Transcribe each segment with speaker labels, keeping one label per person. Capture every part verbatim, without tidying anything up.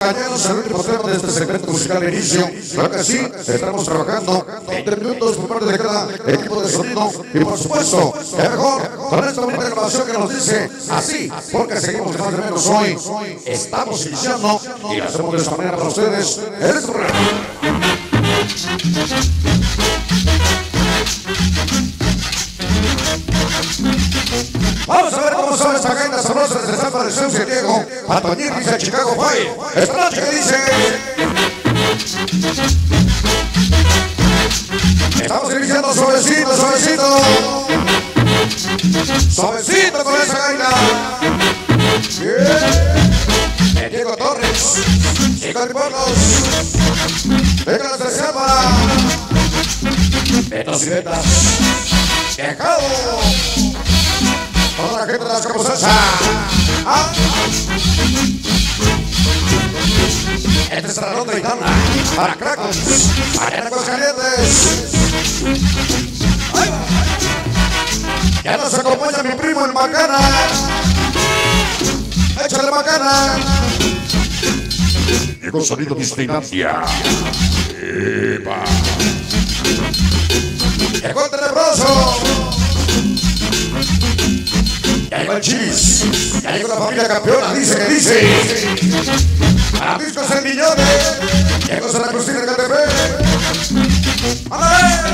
Speaker 1: caballeros, el último tema de este segmento musical de inicio. Claro que sí, estamos trabajando veinte minutos por parte de cada equipo de sonido. Y por supuesto, es mejor con esta bonita grabación que nos dice así, porque seguimos de más de menos hoy. Estamos iniciando y lo hacemos de esta manera para ustedes. En este programa. Vamos a ver cómo son estas gaitas sabrosas de San Francisco de Diego. Antoñín dice Chicago Fire. Esta noche que dice. Estamos iniciando suavecito, suavecito. Suavecito con esa gaita. Bien. De Diego Torres. Chicos y pornos. Venga la especial para Betos y Betas. Dejado. Toda la gente de las Camusas. Ah. Este es la ronda gitana. Para Cracos. Para Cracos Calientes. Ay. Ya nos acompaña mi primo el Macana. Échale Macana.
Speaker 2: Llegó sonido Disneylandia. ¡Epa!
Speaker 1: Llegó el Tenebroso. Ya llegó el Chivis. Ya llegó la familia campeona. Dice que dice. Para discos en millones. Llegó Santa Cruz de Catepec. ¡Ándale!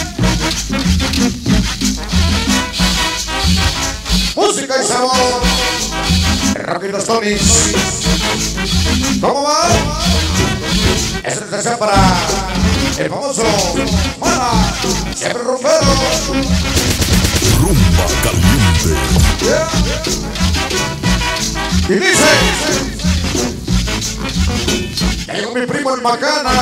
Speaker 1: Música y sabor. Rocky y los Tonys. ¿Cómo va? Es el tercer para el famoso Mala. Siempre rumbero.
Speaker 2: Rumba caliente.
Speaker 1: Yeah. Y dice. Ya llegó mi primo el Macana.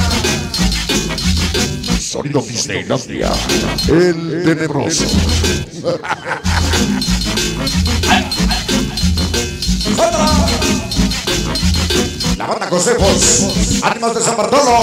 Speaker 2: Sonido Disneylandia. El Tenebroso.
Speaker 1: La banda Josefos. Ánimas de San Bartolo.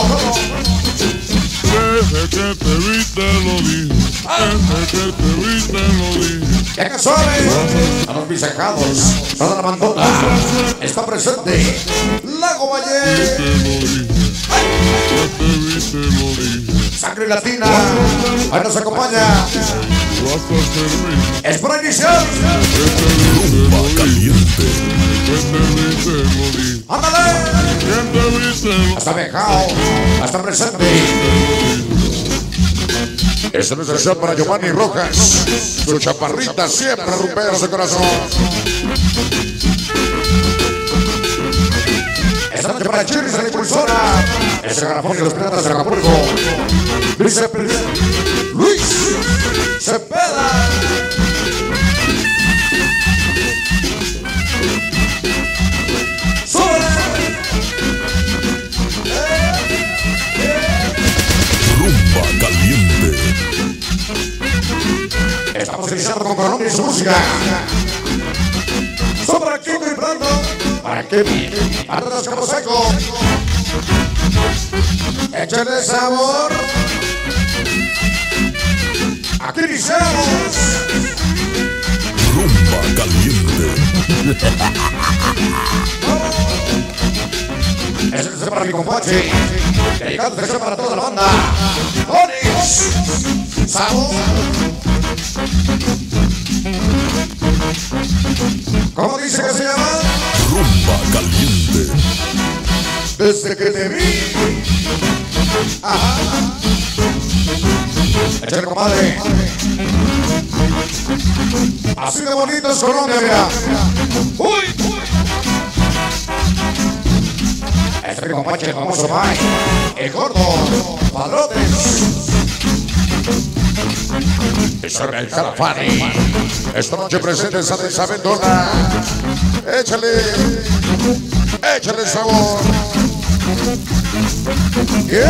Speaker 3: Desde que te vi te lo dije, desde que te vi te lo dije.
Speaker 1: ¡Qué casuales! A los visajados, toda la bandota está presente. Lago Valle.
Speaker 3: Te lo dije, que te vi te lo dije.
Speaker 1: Sangre Latina. Ahí nos acompaña.
Speaker 3: Vas a ser mío.
Speaker 1: Es por iniciar.
Speaker 3: Que te vi te
Speaker 2: Rumba
Speaker 3: lo dije,
Speaker 2: caliente.
Speaker 3: que te vi te lo dije.
Speaker 1: ¡Ándale!
Speaker 3: Que te vi te lo
Speaker 1: Hasta Bejao. Hasta presente.
Speaker 2: Esta es especial para Giovanni Rojas. Su chaparrita siempre rumbera su corazón.
Speaker 1: Esta noche para Chiris de la impulsora. Ese garrafón de los piratas de Acapulco. Luis Cepeda. Luis Cepeda. ¡Sube!
Speaker 2: Rumba caliente.
Speaker 1: Estamos iniciando con Colombia y su música. Son para Kiko y Brando. Para Kevin. Para los Cabos Seco. Échale sabor. Aquí iniciamos.
Speaker 2: Rumba caliente.
Speaker 1: Ese es para mi compadre. Dedicado especial para toda la banda. Onix. Sabor. ¿Cómo dice que se llama?
Speaker 2: Rumba caliente.
Speaker 1: Desde que te vi. Ajá. Échale, compadre. Así de bonito es Colombia, mira. Uy, uy. Este es mi compadre, el famoso Mike. El gordo. Padrotes.
Speaker 2: Es el Calafani. Esta noche presente en San Isabel Dona. Échale. Échale sabor.
Speaker 1: ¿Qué?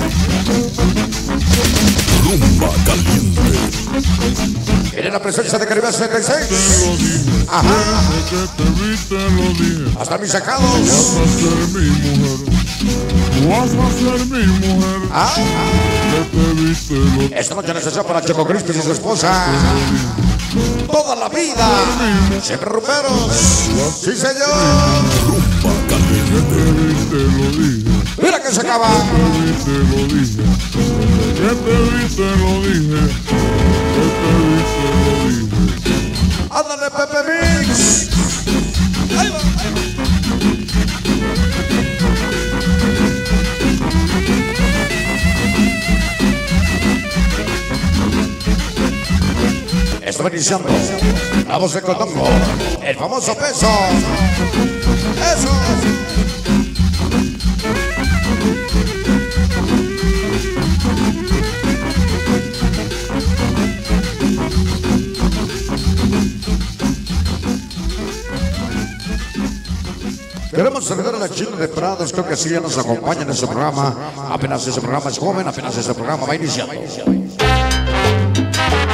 Speaker 2: Rumba caliente.
Speaker 1: Tiene la presencia de Caribe setenta y
Speaker 3: te
Speaker 1: seis.
Speaker 3: lo dije,
Speaker 1: Ajá.
Speaker 3: desde que te vi te lo dije.
Speaker 1: Hasta mis
Speaker 3: Vas
Speaker 1: sacados.
Speaker 3: a ser mi mujer, vas a ser mi mujer.
Speaker 1: Ah.
Speaker 3: Que te vi te lo dije.
Speaker 1: Esta noche necesaria para Checo Cristo y su esposa. Toda la vida. Siempre rumberos. Sí, señor.
Speaker 2: Rumba
Speaker 3: Que te vi, te lo dije.
Speaker 2: Mira que se acaba.
Speaker 3: Te lo dije. Que te vi, te lo dije. Que te vi, te lo dije.
Speaker 2: Ándale, Pepe Mix. Ahí va. Está iniciando la voz de Cotongo, el famoso peso. Eso. Queremos saludar a la China de Prados, creo que sí ya nos acompaña en este programa. Apenas este programa es joven, apenas este programa va iniciando.